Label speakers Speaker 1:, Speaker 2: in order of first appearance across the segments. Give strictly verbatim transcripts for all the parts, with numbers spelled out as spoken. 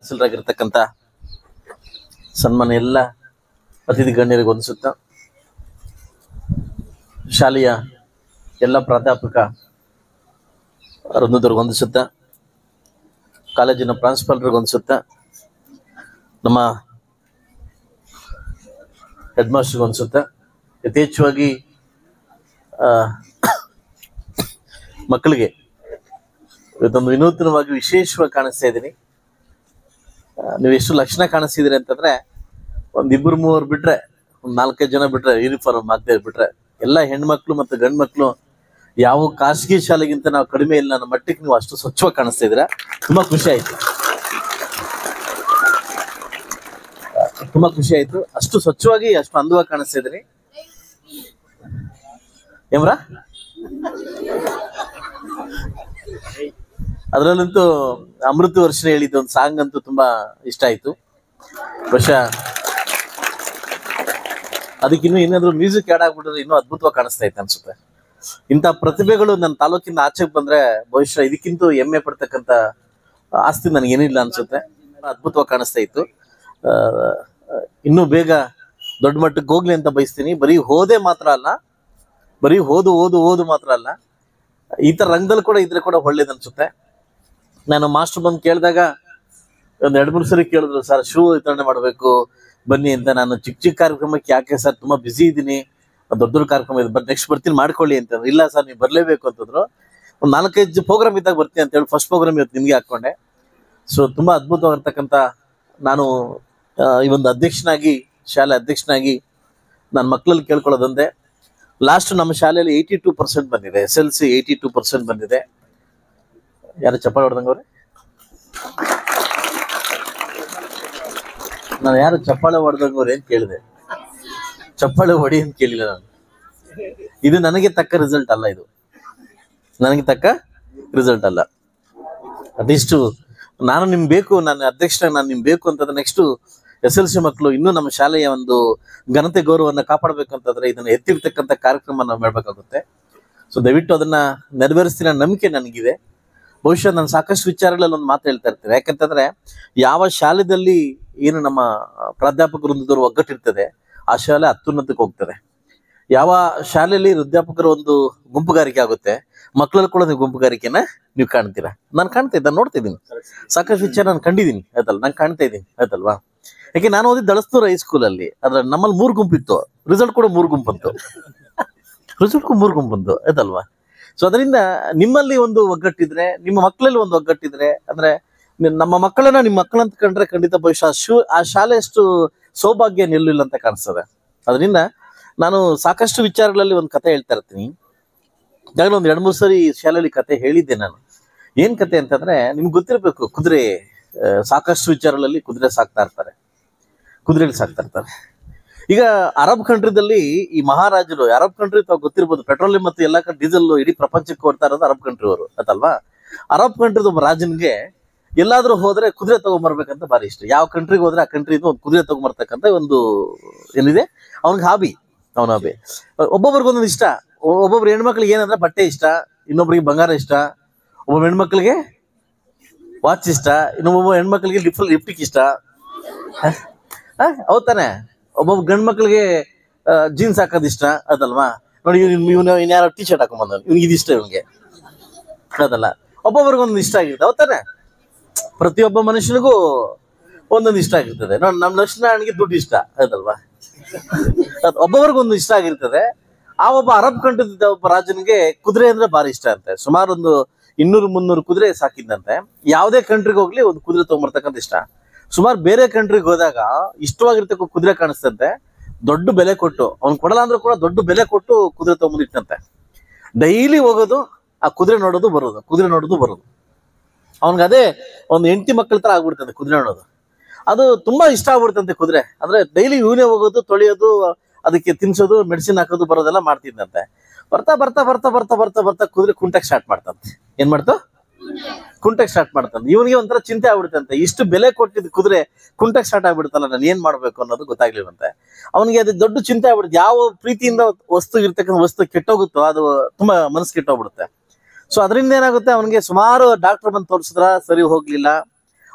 Speaker 1: Chancellor ಸನ್ಮಾನ ಎಲ್ಲ ಅತಿಥಿ ಗಣ್ಯರಿಗೆ ವಂದಿಸುತ್ತಾ, ಶಾಲೆಯ ಎಲ್ಲ ಪ್ರಾಧ್ಯಾಪಕ ವೃಂದದವ್ರಿಗೆ ವಂದಿಸುತ್ತಾ, ಕಾಲೇಜಿನ ಪ್ರಾಂಶುಪಾಲರಿಗೆ ವಂದಿಸುತ್ತಾ, ನಮ್ಮ ಹೆಡ್ ಮಾಸ್ಟರ್ಗೆ ವಂದಿಸುತ್ತಾ, ಯಥೇಚ್ಛವಾಗಿ ಮಕ್ಕಳಿಗೆ ಇವತ್ತೊಂದು ವಿನೂತನವಾಗಿ ವಿಶೇಷವಾಗಿ ಕಾಣಿಸ್ತಾ ಇದ್ದೀನಿ. ನೀವು ಎಷ್ಟು ಲಕ್ಷಣ ಕಾಣಿಸ್ತಿದ್ದೀರಿ ಅಂತಂದ್ರೆ ಒಂದಿಬ್ಬರು ಮೂವರು ಬಿಟ್ರೆ, ಒಂದು ನಾಲ್ಕೈದು ಜನ ಬಿಟ್ರೆ, ಯೂನಿಫಾರ್ಮ್ ಆಗದೆ ಬಿಟ್ರೆ ಎಲ್ಲ ಹೆಣ್ಮಕ್ಳು ಮತ್ತು ಗಂಡು ಮಕ್ಕಳು ಯಾವ ಖಾಸಗಿ ಶಾಲೆಗಿಂತ ನಾವು ಕಡಿಮೆ ಇಲ್ಲ ಅನ್ನೋ ಮಟ್ಟಕ್ಕೆ ನೀವು ಅಷ್ಟು ಸ್ವಚ್ಛವಾಗಿ ಕಾಣಿಸ್ತಾ ಇದ್ದೀರಾ. ತುಂಬಾ ಖುಷಿ ಆಯ್ತು, ತುಂಬಾ ಖುಷಿ ಆಯ್ತು. ಅಷ್ಟು ಸ್ವಚ್ಛವಾಗಿ ಅಷ್ಟು ಅಂದವಾಗಿ ಕಾಣಿಸ್ತಾ ಇದ್ರಿ. ಏಮ್ರಾ ಅದರಲ್ಲಂತೂ ಅಮೃತ ವರ್ಷ ಹೇಳಿದ್ದು ಒಂದು ಸಾಂಗ್ ಅಂತೂ ತುಂಬಾ ಇಷ್ಟ ಆಯ್ತು. ಬಹುಶಃ ಅದಕ್ಕಿನ್ನೂ ಏನಾದ್ರು ಮ್ಯೂಸಿಕ್ ಆ್ಯಡ್ ಆಗ್ಬಿಟ್ರೆ ಇನ್ನೂ ಅದ್ಭುತವಾಗಿ ಕಾಣಿಸ್ತಾ ಇತ್ತು ಅನ್ಸುತ್ತೆ. ಇಂಥ ಪ್ರತಿಭೆಗಳು ನನ್ನ ತಾಲೂಕಿಂದ ಆಚೆಗೆ ಬಂದ್ರೆ ಬಹುಶಃ ಇದಕ್ಕಿಂತ ಹೆಮ್ಮೆ ಪಡ್ತಕ್ಕಂಥ ಆಸ್ತಿ ನನಗೇನಿಲ್ಲ ಅನ್ಸುತ್ತೆ. ಅದ್ಭುತವಾಗಿ ಕಾಣಿಸ್ತಾ ಇತ್ತು. ಇನ್ನೂ ಬೇಗ ದೊಡ್ಡ ಮಟ್ಟಕ್ಕೆ ಹೋಗ್ಲಿ ಅಂತ ಬಯಸ್ತೀನಿ. ಬರೀ ಓದೇ ಮಾತ್ರ ಅಲ್ಲ, ಬರೀ ಓದು ಓದು ಓದು ಮಾತ್ರ ಅಲ್ಲ, ಈ ಥರ ರಂಗದಲ್ಲಿ ಕೂಡ ಇದ್ರೆ ಕೂಡ ಒಳ್ಳೇದು ಅನ್ಸುತ್ತೆ. ನಾನು ಮಾಸ್ಟರ್ ಬಂದು ಕೇಳಿದಾಗ ಒಂದು ಎರಡು ಮೂರು ಸರಿ ಕೇಳಿದ್ರು, ಸರ್ ಶೂ ವಿತರಣೆ ಮಾಡಬೇಕು ಬನ್ನಿ ಅಂತ. ನಾನು ಚಿಕ್ಕ ಚಿಕ್ಕ ಕಾರ್ಯಕ್ರಮಕ್ಕೆ ಯಾಕೆ ಸರ್, ತುಂಬ ಬ್ಯುಸಿ ಇದ್ದೀನಿ, ದೊಡ್ಡ ದೊಡ್ಡ ಕಾರ್ಯಕ್ರಮ ಇದೆ, ಬಟ್ ನೆಕ್ಸ್ಟ್ ಬರ್ತೀನಿ ಮಾಡ್ಕೊಳ್ಳಿ ಅಂತಂದ್ರೆ, ಇಲ್ಲ ಸರ್ ನೀವು ಬರಲೇಬೇಕು ಅಂತಂದ್ರು. ಒಂದು ನಾಲ್ಕೈದು ಪ್ರೋಗ್ರಾಮ್ ಇದ್ದಾಗ ಬರ್ತೀನಿ ಅಂತ ಹೇಳಿ ಫಸ್ಟ್ ಪ್ರೋಗ್ರಾಮ್ ಇವತ್ತು ನಿಮಗೆ ಹಾಕ್ಕೊಂಡೆ. ಸೊ ತುಂಬ ಅದ್ಭುತವಾಗಿರ್ತಕ್ಕಂಥ ನಾನು ಈ ಒಂದು ಅಧ್ಯಕ್ಷನಾಗಿ, ಶಾಲೆ ಅಧ್ಯಕ್ಷನಾಗಿ ನನ್ನ ಮಕ್ಕಳಲ್ಲಿ ಕೇಳ್ಕೊಳ್ಳೋದಂದೆ, ಲಾಸ್ಟ್ ನಮ್ಮ ಶಾಲೆಯಲ್ಲಿ ಏಯ್ಟಿ ಟೂ ಪರ್ಸೆಂಟ್ ಬಂದಿದೆ, S L C eighty two percent ಬಂದಿದೆ. ಯಾರು ಚಪ್ಪಾಳೆ ಹೊಡೆದಂಗೆ ಅವ್ರೆ? ನಾನು ಯಾರು ಚಪ್ಪಾಳೆ ಹೊಡೆದಂಗವ್ರೆ ಅಂತ ಕೇಳಿದೆ, ಚಪ್ಪಾಳೆ ಹೊಡಿ ಅಂತ ಕೇಳಿಲ್ಲ ನಾನು. ಇದು ನನಗೆ ತಕ್ಕ ರಿಸಲ್ಟ್ ಅಲ್ಲ, ಇದು ನನಗೆ ತಕ್ಕ ರಿಸಲ್ಟ್ ಅಲ್ಲ. ಅದಿಷ್ಟು ನಾನು ನಿಮ್ಗೆ ಬೇಕು, ನಾನು ಅಧ್ಯಕ್ಷನಾಗಿ ನಾನು ನಿಮ್ಗೆ ಬೇಕು ಅಂತಂದ್ರೆ ನೆಕ್ಸ್ಟು ಎಸ್ ಎಲ್ ಸಿ ಮಕ್ಕಳು ಇನ್ನೂ ನಮ್ಮ ಶಾಲೆಯ ಒಂದು ಘನತೆ ಗೌರವವನ್ನು ಕಾಪಾಡಬೇಕು ಅಂತಂದ್ರೆ ಇದನ್ನು ಎತ್ತಿರ್ತಕ್ಕಂಥ ಕಾರ್ಯಕ್ರಮ ನಾವು ಮಾಡಬೇಕಾಗುತ್ತೆ. ಸೊ ದಯವಿಟ್ಟು ಅದನ್ನ ನೆರವೇರಿಸ್ತೀನಿ ನಂಬಿಕೆ ನನಗಿದೆ. ಬಹುಶಃ ನಾನು ಸಾಕಷ್ಟು ವಿಚಾರಗಳಲ್ಲಿ ಒಂದು ಮಾತು ಹೇಳ್ತಾ ಇರ್ತೀನಿ. ಯಾಕಂತಂದ್ರೆ ಯಾವ ಶಾಲೆಯಲ್ಲಿ ಏನು ನಮ್ಮ ಪ್ರಾಧ್ಯಾಪಕ ವೃಂದದವರು ಒಗ್ಗಟ್ಟಿರ್ತದೆ ಆ ಶಾಲೆ ಅತ್ಯುನ್ನತಕ್ಕೆ ಹೋಗ್ತದೆ. ಯಾವ ಶಾಲೆಯಲ್ಲಿ ವೃದ್ಧಾಪಕರ ಒಂದು ಗುಂಪುಗಾರಿಕೆ ಆಗುತ್ತೆ, ಮಕ್ಕಳಲ್ಲಿ ಕೂಡ ನೀವು ಗುಂಪುಗಾರಿಕೆನ ನೀವು ಕಾಣ್ತೀರಾ. ನಾನು ಕಾಣ್ತಾ ಇದ್ದ ನೋಡ್ತಿದ್ದೀನಿ, ಸಾಕಷ್ಟು ವಿಚಾರ ನಾನು ಕಂಡಿದ್ದೀನಿ ಆಯ್ತಲ್ಲ, ನಾನು ಕಾಣ್ತಾ ಇದ್ದೀನಿ ಆಯ್ತಲ್ವಾ. ಯಾಕೆ ನಾನು ಓದಿದ್ದು ದಳಸ್ತೂರು ಹೈಸ್ಕೂಲಲ್ಲಿ, ಅದ್ರ ನಮ್ಮಲ್ಲಿ ಮೂರು ಗುಂಪಿತ್ತು, ರಿಸಲ್ಟ್ ಕೂಡ ಮೂರು ಗುಂಪು ಬಂತು, ರಿಸಲ್ಟ್ ಕೂಡ ಮೂರು ಗುಂಪು ಬಂತು ಆಯ್ತಲ್ವಾ. ಸೊ ಅದರಿಂದ ನಿಮ್ಮಲ್ಲಿ ಒಂದು ಒಗ್ಗಟ್ಟಿದ್ರೆ, ನಿಮ್ಮ ಮಕ್ಕಳಲ್ಲಿ ಒಂದು ಒಗ್ಗಟ್ಟಿದ್ರೆ, ಅಂದ್ರೆ ನಮ್ಮ ಮಕ್ಕಳನ್ನ ನಿಮ್ಮ ಮಕ್ಕಳಂತ ಕಂಡ್ರೆ ಖಂಡಿತ ಬಹುಶಃ ಶೂ ಆ ಶಾಲೆ ಅಷ್ಟು ಸೌಭಾಗ್ಯ ನಿಲ್ಲಿಲ್ಲ ಅಂತ ಕಾಣಿಸ್ತದೆ. ಅದರಿಂದ ನಾನು ಸಾಕಷ್ಟು ವಿಚಾರಗಳಲ್ಲಿ ಒಂದು ಕತೆ ಹೇಳ್ತಾ ಇರ್ತೀನಿ. ಈಗಾಗಲೇ ಒಂದು ಎರಡು ಮೂರು ಸರಿ ಶಾಲೆಯಲ್ಲಿ ಕತೆ ಹೇಳಿದ್ದೆ ನಾನು. ಏನ್ ಕತೆ ಅಂತಂದ್ರೆ ನಿಮ್ಗೆ ಗೊತ್ತಿರಬೇಕು, ಕುದುರೆ ಸಾಕಷ್ಟು ವಿಚಾರಗಳಲ್ಲಿ ಕುದುರೆ ಸಾಕ್ತಾ ಇರ್ತಾರೆ, ಕುದುರೆಗಳು ಸಾಕ್ತಾ ಇರ್ತಾರೆ. ಈಗ ಅರಬ್ ಕಂಟ್ರಿದಲ್ಲಿ ಈ ಮಹಾರಾಜರು, ಅರಬ್ ಕಂಟ್ರಿ ತಾವು ಗೊತ್ತಿರ್ಬೋದು, ಪೆಟ್ರೋಲಿಯಂ ಮತ್ತು ಎಲ್ಲ ಡೀಸೆಲ್ ಇಡೀ ಪ್ರಪಂಚಕ್ಕೆ ಕೊಡ್ತಾ ಇರೋದು ಅರಬ್ ಕಂಟ್ರಿ ಅವರು ಆಯ್ತಲ್ವಾ. ಅರಬ್ ಕಂಟ್ರಿದ ಒಬ್ಬ ರಾಜನ್ಗೆ ಎಲ್ಲಾದ್ರೂ ಹೋದ್ರೆ ಕುದುರೆ ತಗೊಂಬರ್ಬೇಕಂತ ಭಾರಿ ಇಷ್ಟ. ಯಾವ ಕಂಟ್ರಿಗೆ ಹೋದ್ರೆ ಆ ಕಂಟ್ರಿದು ಒಂದು ಕುದುರೆ ತಗೊಂಬರ್ತಕ್ಕಂಥ ಒಂದು ಏನಿದೆ ಅವನಿಗೆ ಹಾಬಿ, ಅವನ ಹಾಬಿ. ಒಬ್ಬೊಬ್ರಿಗೊಂದೊಂದು ಇಷ್ಟ. ಒಬ್ಬೊಬ್ರು ಹೆಣ್ಮಕ್ಳಿಗೆ ಏನಂದ್ರೆ ಬಟ್ಟೆ ಇಷ್ಟ, ಇನ್ನೊಬ್ರಿಗೆ ಬಂಗಾರ ಇಷ್ಟ, ಒಬ್ಬೊಬ್ಬ ಹೆಣ್ಮಕ್ಳಿಗೆ ವಾಚ್ ಇಷ್ಟ, ಇನ್ನೊಬ್ಬೊಬ್ಬ ಹೆಣ್ಮಕ್ಳಿಗೆ ಲಿಫ್ಟ್ ಲಿಫ್ಟಿಕ್ ಇಷ್ಟ. ಹೌದ್ ತಾನೆ? ಒಬ್ಬೊಬ್ಬ ಗಂಡ್ ಮಕ್ಳಿಗೆ ಜೀನ್ಸ್ ಹಾಕೋದು ಇಷ್ಟ ಅದಲ್ವಾ. ನೋಡಿ ಇವನು ಇನ್ಯಾರೋ ಟಿ ಶರ್ಟ್ ಹಾಕೊಂಬಂದ, ಇವ್ನಿಗೆ ಇದಿಷ್ಟ, ಇವನಿಗೆ ಅದಲ್ಲ. ಒಬ್ಬೊಬ್ರಿಗೊಂದು ಇಷ್ಟ ಆಗಿರ್ತದೆ, ಹೌದ್ ತಾನೆ? ಪ್ರತಿಯೊಬ್ಬ ಮನುಷ್ಯನಿಗೂ ಒಂದೊಂದು ಇಷ್ಟ ಆಗಿರ್ತದೆ. ನೋಡಿ ನಮ್ಮ ಲಕ್ಷ್ಮಣನಿಗೆ ದುಡ್ಡು ಇಷ್ಟ ಅದಲ್ವಾ, ಒಬ್ಬೊಬ್ರಿಗೊಂದು ಇಷ್ಟ ಆಗಿರ್ತದೆ. ಆ ಒಬ್ಬ ಅರಬ್ ಕಂಟ್ರಿದ ಒಬ್ಬ ರಾಜನಿಗೆ ಕುದುರೆ ಅಂದ್ರೆ ಭಾರಿ ಇಷ್ಟ ಅಂತೆ. ಸುಮಾರು ಒಂದು ಇನ್ನೂರು ಮುನ್ನೂರು ಕುದುರೆ ಸಾಕಿದ್ದಂತೆ. ಯಾವುದೇ ಕಂಟ್ರಿಗೆ ಹೋಗ್ಲಿ ಒಂದು ಕುದುರೆ ತಗೊಂಬರ್ತಕ್ಕಂಥ ಇಷ್ಟ. ಸುಮಾರು ಬೇರೆ ಕಂಟ್ರಿಗೆ ಹೋದಾಗ ಇಷ್ಟವಾಗಿರ್ತಕ್ಕ ಕುದುರೆ ಕಾಣಿಸ್ತಂತೆ, ದೊಡ್ಡ ಬೆಲೆ ಕೊಟ್ಟು, ಅವ್ನು ಕೊಡಲ್ಲ ಅಂದ್ರೂ ಕೂಡ ದೊಡ್ಡ ಬೆಲೆ ಕೊಟ್ಟು ಕುದುರೆ ತಗೊಂಬಂದಿಟ್ಟಂತೆ. ಡೈಲಿ ಹೋಗೋದು, ಆ ಕುದುರೆ ನೋಡೋದು ಬರೋದು, ಕುದುರೆ ನೋಡೋದು ಬರೋದು. ಅವ್ನಿಗೆ ಅದೇ ಒಂದು ಹೆಂಡತಿ ಮಕ್ಕಳ ತರ ಆಗ್ಬಿಡ್ತಂತೆ ಕುದುರೆ ನೋಡೋದು. ಅದು ತುಂಬಾ ಇಷ್ಟ ಆಗ್ಬಿಡ್ತಂತೆ ಕುದುರೆ. ಅಂದ್ರೆ ಡೈಲಿ ಇವನೇ ಹೋಗೋದು, ತೊಳೆಯೋದು, ಅದಕ್ಕೆ ತಿನ್ಸೋದು, ಮೆಡಿಸಿನ್ ಹಾಕೋದು ಬರೋದೆಲ್ಲ ಮಾಡ್ತಿದ್ದಂತೆ. ಬರ್ತಾ ಬರ್ತಾ ಬರ್ತಾ ಬರ್ತಾ ಬರ್ತಾ ಬರ್ತಾ ಕುದುರೆ ಕುಂಟಕ್ಕೆ ಸ್ಟಾರ್ಟ್ ಮಾಡ್ತಂತೆ. ಏನ್ ಮಾಡ್ತು? ಕುಂಟಕ್ಕೆ ಸ್ಟಾರ್ಟ್ ಮಾಡ್ತಂತೆ. ಇವನಿಗೆ ಒಂಥರ ಚಿಂತೆ ಆಗ್ಬಿಡುತ್ತಂತೆ, ಇಷ್ಟು ಬೆಲೆ ಕೊಟ್ಟಿದ್ ಕುದುರೆ ಕುಂಟಕ್ಕೆ ಸ್ಟಾರ್ಟ್ ಆಗ್ಬಿಡುತ್ತಲ್ಲ, ನಾನು ಏನ್ ಮಾಡ್ಬೇಕು ಅನ್ನೋದು ಗೊತ್ತಾಗ್ಲಿವಂತೆ. ಅವನಿಗೆ ಅದು ದೊಡ್ಡ ಚಿಂತೆ ಆಗ್ಬಿಡುತ್ತೆ. ಯಾವ ಪ್ರೀತಿಯಿಂದ ವಸ್ತು ಇರ್ತಕ್ಕಂಥ ವಸ್ತು ಕೆಟ್ಟೋಗುತ್ತೋ ಅದು ತುಂಬಾ ಮನಸ್ಸು ಕೆಟ್ಟೋಗ್ಬಿಡುತ್ತೆ. ಸೊ ಅದರಿಂದ ಏನಾಗುತ್ತೆ, ಅವನಿಗೆ ಸುಮಾರು ಡಾಕ್ಟರ್ ಬಂದು ತೋರಿಸಿದ್ರ ಸರಿ ಹೋಗ್ಲಿಲ್ಲ.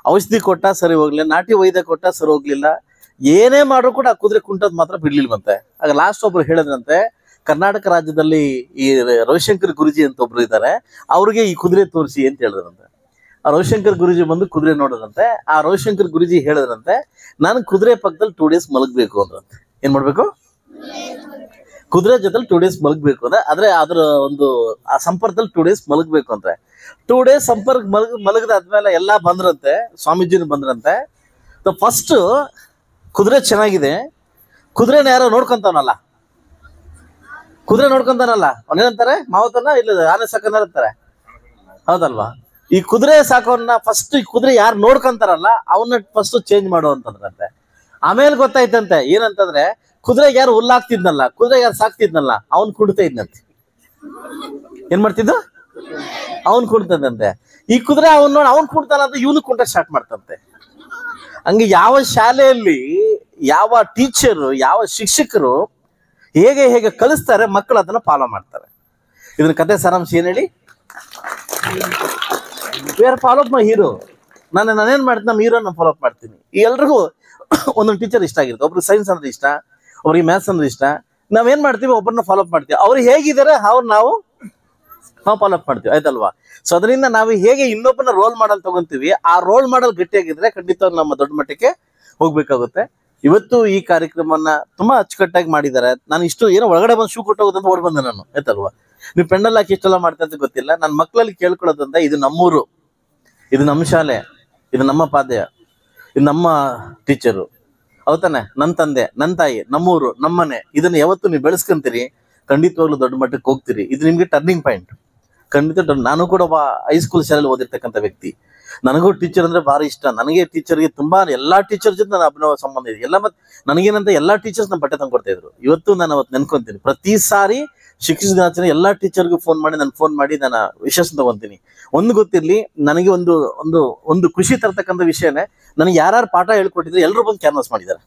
Speaker 1: ಔಷಧಿ ಕೊಟ್ಟ ಸರಿ ಹೋಗ್ಲಿಲ್ಲ, ನಾಟಿ ವೈದ್ಯ ಕೊಟ್ಟ ಸರಿ ಹೋಗ್ಲಿಲ್ಲ, ಏನೇ ಮಾಡ್ರು ಕೂಡ ಆ ಕುದುರೆ ಕುಂಟದ್ ಮಾತ್ರ ಬಿಡ್ಲಿಲ್ವಂತೆ. ಆಗ ಲಾಸ್ಟ್ ಒಬ್ರು ಹೇಳಿದ್ರಂತೆ, ಕರ್ನಾಟಕ ರಾಜ್ಯದಲ್ಲಿ ಈ ರವಿಶಂಕರ್ ಗುರುಜಿ ಅಂತ ಒಬ್ರು ಇದ್ದಾರೆ, ಅವ್ರಿಗೆ ಈ ಕುದುರೆ ತೋರಿಸಿ ಅಂತ ಹೇಳಿದ್ರಂತೆ. ಆ ರವಿಶಂಕರ್ ಗುರುಜಿ ಬಂದು ಕುದುರೆ ನೋಡೋದಂತೆ. ಆ ರವಿಶಂಕರ್ ಗುರುಜಿ ಹೇಳಿದ್ರಂತೆ, ನಾನು ಕುದುರೆ ಪಕ್ಕದಲ್ಲಿ ಟೂ ಡೇಸ್ ಮಲಗಬೇಕು ಅಂದ್ರಂತೆ. ಏನ್ ಮಾಡ್ಬೇಕು? ಕುದುರೆ ಜೊತೆಲಿ ಟೂ ಡೇಸ್ ಮಲಗಬೇಕು ಅಂದ್ರೆ, ಆದ್ರೆ ಅದ್ರ ಒಂದು ಆ ಸಂಪರ್ಕದಲ್ಲಿ ಟೂ ಡೇಸ್ ಮಲಗಬೇಕು ಅಂದ್ರೆ, ಟೂ ಡೇಸ್ ಸಂಪರ್ಕ ಮಲಗ ಮಲಗದಾದ್ಮೇಲೆ ಎಲ್ಲ ಬಂದ್ರಂತೆ, ಸ್ವಾಮೀಜಿನ ಬಂದ್ರಂತೆ. ಫಸ್ಟ್ ಕುದುರೆ ಚೆನ್ನಾಗಿದೆ, ಕುದುರೆನ ಯಾರೋ ನೋಡ್ಕೊಂತಾವನಲ್ಲ, ಕುದುರೆ ನೋಡ್ಕೊಂತಾನಲ್ಲ, ಅವನೇನಂತಾರೆ? ಮಾವತನ ಇಲ್ಲ ಆನೆ ಸಾಕನ ಇರ್ತಾರೆ, ಹೌದಲ್ವಾ? ಈ ಕುದುರೆ ಸಾಕೋನ್ನ ಫಸ್ಟ್ ಈ ಕುದುರೆ ಯಾರು ನೋಡ್ಕೊಂತಾರಲ್ಲ ಅವನ್ನ ಫಸ್ಟ್ ಚೇಂಜ್ ಮಾಡು ಅಂತಂದ್ರಂತೆ. ಆಮೇಲೆ ಗೊತ್ತಾಯ್ತಂತೆ ಏನಂತಂದ್ರೆ, ಕುದುರೆಗೆ ಯಾರು ಹುಲ್ಲಾಕ್ತಿದ್ನಲ್ಲ, ಕುದುರೆಗೆ ಯಾರು ಸಾಕ್ತಿದ್ನಲ್ಲ ಅವ್ನ್ ಕುಡ್ತಾ ಇದ್ನಂತೆ. ಏನ್ ಮಾಡ್ತಿದ್ದ? ಅವ್ನ್ ಕುಡ್ತದಂತೆ. ಈ ಕುದುರೆ ಅವನ್ ನೋಡಿ ಅವ್ನ್ ಕುಡ್ತಾನ ಅಂತ ಇವನು ಕುಂಟ ಸ್ಟಾರ್ಟ್ ಮಾಡ್ತಂತೆ. ಹಂಗೆ ಯಾವ ಶಾಲೆಯಲ್ಲಿ ಯಾವ ಟೀಚರು ಯಾವ ಶಿಕ್ಷಕರು ಹೇಗೆ ಹೇಗೆ ಕಲಿಸ್ತಾರೆ ಮಕ್ಕಳು ಅದನ್ನ ಫಾಲೋ ಮಾಡ್ತಾರೆ. ಇದನ್ನ ಕತೆ ಸಾರಾಂಶ ಏನ್ ಹೇಳಿ? We are follow up my hero. ನಾನು ನಾನೇನ್ ಮಾಡ್ತೀನಿ, ನಮ್ಮ ಹೀರೋನ ಫಾಲೋ ಅಪ್ ಮಾಡ್ತೀನಿ. ಎಲ್ರಿಗೂ ಒಂದೊಂದು ಟೀಚರ್ ಇಷ್ಟ ಆಗಿರುತ್ತೆ. ಒಬ್ರಿಗೆ ಸೈನ್ಸ್ ಅಂದ್ರೆ ಇಷ್ಟ, ಅವ್ರಿಗೆ ಮ್ಯಾಥ್ಸ್ ಅಂದ್ರೆ ಇಷ್ಟ. ನಾವೇನ್ ಮಾಡ್ತೀವಿ, ಒಬ್ಬರನ್ನ ಫಾಲೋ ಅಪ್ ಮಾಡ್ತೀವಿ. ಅವ್ರು ಹೇಗಿದ್ದಾರೆ ಅವ್ರು ನಾವು ನಾವು ಫಾಲೋ ಅಪ್ ಮಾಡ್ತೀವಿ, ಆಯ್ತಲ್ವಾ? ಸೊ ಅದರಿಂದ ನಾವು ಹೇಗೆ ಇನ್ನೊಬ್ಬನ ರೋಲ್ ಮಾಡಲ್ ತಗೊಂತೀವಿ, ಆ ರೋಲ್ ಮಾಡಲ್ ಗಟ್ಟಿಯಾಗಿದ್ರೆ ಖಂಡಿತ ನಮ್ಮ ದೊಡ್ಡ ಮಟ್ಟಕ್ಕೆ ಹೋಗ್ಬೇಕಾಗುತ್ತೆ. ಇವತ್ತು ಈ ಕಾರ್ಯಕ್ರಮನ ತುಂಬಾ ಅಚ್ಚುಕಟ್ಟಾಗಿ ಮಾಡಿದ್ದಾರೆ. ನಾನು ಇಷ್ಟು ಏನೋ ಒಳಗಡೆ ಬಂದು ಶೂ ಕೊಟ್ಟೋಗೋದಂತ ಓಡ್ ಬಂದೆ ನಾನು, ಆಯ್ತಲ್ವಾ? ನೀವು ಪೆಂಡಲ್ ಹಾಕಿ ಇಷ್ಟೆಲ್ಲ ಮಾಡ್ತಾ ಅಂತ ಗೊತ್ತಿಲ್ಲ. ನನ್ನ ಮಕ್ಕಳಲ್ಲಿ ಕೇಳ್ಕೊಳ್ಳೋದಂತ, ಇದು ನಮ್ಮೂರು, ಇದು ನಮ್ಮ ಶಾಲೆ, ಇದು ನಮ್ಮ ಪಾದ್ಯ, ಇದು ನಮ್ಮ ಟೀಚರು, ಹೌದಾನೆ? ನನ್ನ ತಂದೆ, ನನ್ನ ತಾಯಿ, ನಮ್ಮೂರು, ನಮ್ಮನೆ. ಇದನ್ನ ಯಾವತ್ತು ನೀವು ಬೆಳೆಸ್ಕೊಂತೀರಿ, ಖಂಡಿತವಾಗ್ಲೂ ದೊಡ್ಡ ಮಟ್ಟಕ್ಕೆ ಹೋಗ್ತೀರಿ. ಇದು ನಿಮ್ಗೆ ಟರ್ನಿಂಗ್ ಪಾಯಿಂಟ್. ಖಂಡಿತ. ನಾನು ಕೂಡ ಒಬ್ಬ ಹೈಸ್ಕೂಲ್ ಶಾಲೆಯಲ್ಲಿ ಓದಿರ್ತಕ್ಕಂಥ ವ್ಯಕ್ತಿ. ನನಗೂ ಟೀಚರ್ ಅಂದ್ರೆ ಭಾರಿ ಇಷ್ಟ. ನನಗೆ ಟೀಚರ್ಗೆ ತುಂಬಾ ಎಲ್ಲಾ ಟೀಚರ್ ಜೊತೆ ನನ್ನ ಅಭಿನವ ಸಂಬಂಧ ಇದೆ. ಎಲ್ಲ ಮತ್ತೆ ನನಗೇನಂತ ಎಲ್ಲಾ ಟೀಚರ್ಸ್ ನಮ್ಮ ಬಟ್ಟೆ ತಂದು ಕೊಡ್ತಾ ಇದ್ರು. ಇವತ್ತು ನಾನು ಅವತ್ತು ನೆನ್ಕೊಂತೀನಿ, ಪ್ರತಿ ಸಾರಿ ಶಿಕ್ಷಕ ದಿನಾಚರಣೆ ಎಲ್ಲಾ ಟೀಚರ್ಗೂ ಫೋನ್ ಮಾಡಿ ನಾನು ಫೋನ್ ಮಾಡಿ ನಾನು ವಿಶೇಷ ತಗೊಂತೀನಿ. ಒಂದು ಗೊತ್ತಿರ್ಲಿ, ನನಗೆ ಒಂದು ಒಂದು ಒಂದು ಖುಷಿ ತರ್ತಕ್ಕಂಥ ವಿಷಯನೇ, ನನಗೆ ಯಾರು ಪಾಠ ಹೇಳ್ಕೊಟ್ಟಿದ್ರೆ ಎಲ್ಲರೂ ಬಂದು ಕ್ಯಾನ್ವಾಸ್ ಮಾಡಿದ್ದಾರೆ.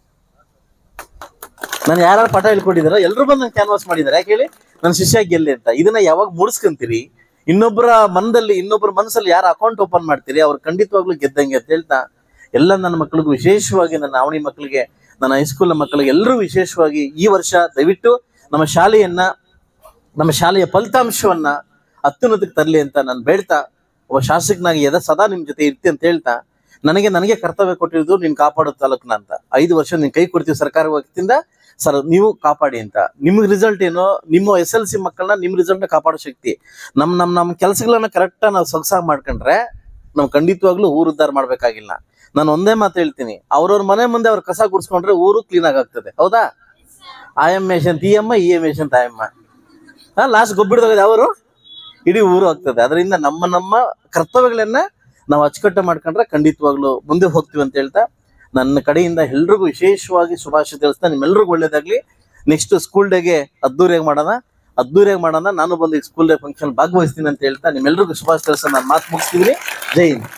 Speaker 1: ನಾನು ಯಾರು ಪಾಠ ಹೇಳ್ಕೊಟ್ಟಿದಾರ ಎಲ್ಲರೂ ಬಂದು ನಾನು ಕ್ಯಾನ್ವಾಸ್ ಮಾಡಿದ್ದಾರೆ. ಯಾಕೆ ಹೇಳಿ? ನನ್ನ ಶಿಷ್ಯ ಗೆಲ್ಲಿ ಅಂತ. ಇದನ್ನ ಯಾವಾಗ ಮೂಡಿಸ್ಕೊಂತೀರಿ, ಇನ್ನೊಬ್ಬರ ಮನದಲ್ಲಿ ಇನ್ನೊಬ್ಬರ ಮನಸ್ಸಲ್ಲಿ ಯಾರು ಅಕೌಂಟ್ ಓಪನ್ ಮಾಡ್ತೀರಿ, ಅವ್ರು ಖಂಡಿತವಾಗ್ಲೂ ಗೆದ್ದಂಗೆ ಅಂತ ಹೇಳ್ತಾ, ಎಲ್ಲ ನನ್ನ ಮಕ್ಕಳಿಗೂ ವಿಶೇಷವಾಗಿ, ನನ್ನ ಆವಣಿ ಮಕ್ಕಳಿಗೆ, ನನ್ನ ಹೈಸ್ಕೂಲ್ ಮಕ್ಕಳಿಗೆ ಎಲ್ಲರೂ ವಿಶೇಷವಾಗಿ ಈ ವರ್ಷ ದಯವಿಟ್ಟು ನಮ್ಮ ಶಾಲೆಯನ್ನ, ನಮ್ಮ ಶಾಲೆಯ ಫಲಿತಾಂಶವನ್ನ ಅತ್ಯುನ್ನತಕ್ಕೆ ತರಲಿ ಅಂತ ನಾನು ಬೇಡ್ತಾ, ಒಬ್ಬ ಶಾಸಕನಾಗಿ ಎದ ಸದಾ ನಿಮ್ ಜೊತೆ ಇರ್ತಿ ಅಂತ ಹೇಳ್ತಾ, ನನಗೆ ನನಗೆ ಕರ್ತವ್ಯ ಕೊಟ್ಟಿರೋದು ನೀನ್ ಕಾಪಾಡೋ ತಾಲೂಕ್ನ ಅಂತ. ಐದು ವರ್ಷ ನೀನ್ ಕೈ ಕೊಡ್ತೀವಿ ಸರ್ಕಾರ ವತಿಯಿಂದ, ಸರ್ ನೀವು ಕಾಪಾಡಿ ಅಂತ. ನಿಮ್ಗೆ ರಿಸಲ್ಟ್ ಏನೋ, ನಿಮ್ಮ ಎಸ್ ಎಲ್ ಸಿ ಮಕ್ಕಳನ್ನ ನಿಮ್ ರಿಸಲ್ಟ್ ನ ಕಾಪಾಡೋ ಶಕ್ತಿ, ನಮ್ ನಮ್ ನಮ್ ಕೆಲಸಗಳನ್ನ ಕರೆಕ್ಟ್ ನಾವು ಸೊಗಸಾಗಿ ಮಾಡ್ಕೊಂಡ್ರೆ ನಾವು ಖಂಡಿತವಾಗ್ಲೂ ಊರು ಉದ್ಧಾರ ಮಾಡ್ಬೇಕಾಗಿಲ್ಲ. ನಾನು ಒಂದೇ ಮಾತು ಹೇಳ್ತೀನಿ, ಅವ್ರವ್ರ ಮನೆ ಮುಂದೆ ಅವ್ರ ಕಸ ಗುಡ್ಸ್ಕೊಂಡ್ರೆ ಊರು ಕ್ಲೀನ್ ಆಗಿ ಆಗ್ತದೆ, ಹೌದಾ? ಆ ಎಮ್ ಮೇಷಂತ ಈ ಅಮ್ಮ, ಈ ಎಮ್ ಮೇಷಂತ ಆ ಅಮ್ಮ, ಹಾ ಲಾಸ್ಟ್ ಗೊಬ್ಬಿಡ್ದಾಗ ಅವರು ಇಡೀ ಊರು ಆಗ್ತದೆ. ಅದರಿಂದ ನಮ್ಮ ನಮ್ಮ ಕರ್ತವ್ಯಗಳನ್ನ ನಾವು ಅಚ್ಚುಕಟ್ಟು ಮಾಡ್ಕೊಂಡ್ರೆ ಖಂಡಿತವಾಗ್ಲೂ ಮುಂದೆ ಹೋಗ್ತೀವಿ ಅಂತ ಹೇಳ್ತಾ, ನನ್ನ ಕಡೆಯಿಂದ ಎಲ್ರಿಗೂ ವಿಶೇಷವಾಗಿ ಶುಭಾಶಯ ತಿಳಿಸ್ತಾ, ನಿಮ್ಮೆಲ್ರಿಗೂ ಒಳ್ಳೇದಾಗ್ಲಿ. ನೆಕ್ಸ್ಟ್ ಸ್ಕೂಲ್ ಡೇಗೆ ಅದ್ದೂರಿಯಾಗಿ ಮಾಡೋಣ, ಅದ್ದೂರಿಯಾಗಿ ಮಾಡೋಣ. ನಾನು ಬಂದು ಸ್ಕೂಲ್ ಡೇ ಫಂಕ್ಷನ್ ಭಾಗವಹಿಸ್ತೀನಿ ಅಂತ ಹೇಳ್ತಾ ನಿಮ್ಮೆಲ್ರಿಗೂ ಶುಭಾಶಯ ತಿಳಿಸ್ತಾ ನಾನು ಮಾತು ಮುಗಿಸ್ತೀನಿ. ಜೈ ಹಿಂದ್.